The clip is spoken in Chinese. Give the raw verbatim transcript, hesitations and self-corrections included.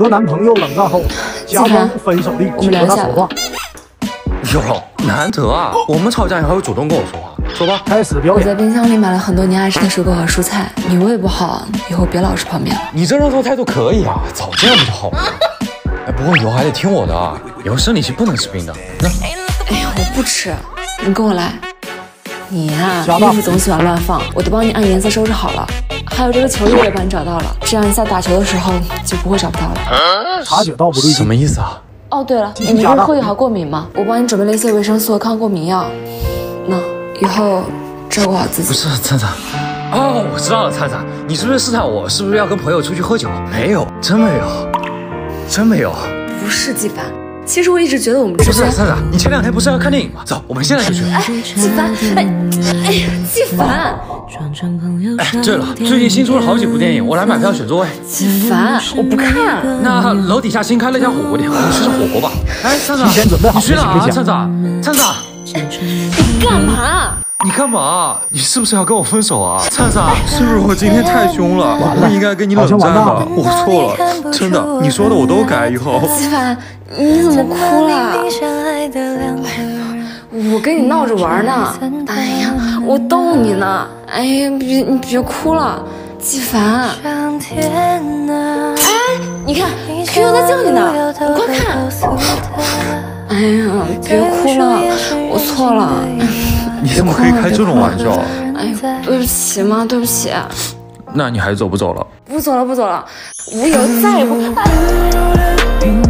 和男朋友冷战后，假装分手里去和他说话。 哟，难得啊！我们吵架你还会主动跟我说话，说吧。开始表演。 我在冰箱里买了很多你爱吃的水果和蔬菜，你胃不好，以后别老吃泡面了。 你这认错态度可以啊，早这样不就好了？哎，不过以后还得听我的啊，以后生理期不能吃冰的。那， 哎呀，我不吃，你跟我来。你呀、啊，衣服总喜欢乱放，我都帮你按颜色收拾好了。还有这个球衣我也帮你找到了，这样你下打球的时候就不会找不到了。 察觉到不对劲， 什么意思啊？ 哦，对了，你不是后遗好过敏吗？我帮你准备了一些维生素和抗过敏药，那以后照顾好自己。 不是灿灿，哦，我知道了，灿灿，你是不是试探我是不是要跟朋友出去喝酒？没有，真没有，真没有。 不是季凡，其实我一直觉得我们之间…… 不是灿灿，你前两天不是要看电影吗？走，我们现在就去。 哎，季凡，哎，哎呀，季凡。 哎，对了，最近新出了好几部电影，我来买票选座位。 季凡，我不看。 那楼底下新开了一家火锅店，我们吃吃火锅吧。哎，灿灿， 你去哪啊？灿灿，灿灿， 你干嘛？ 你干嘛？你是不是要跟我分手啊？灿灿，是不是我今天太凶了？我不应该跟你冷战的，我错了，真的，你说的我都改。以后， 季凡，你怎么哭了？我跟你闹着玩呢。哎呀，我逗你呢。哎呀，别你别哭了，季凡。哎，你看 Q Q 在叫你呢，你快看。哎呀，别哭了，我错了。 你怎么可以开这种玩笑？ 哎呀，对不起嘛，对不起。 那你还走不走了？ 不走了，不走了，我以后再也不。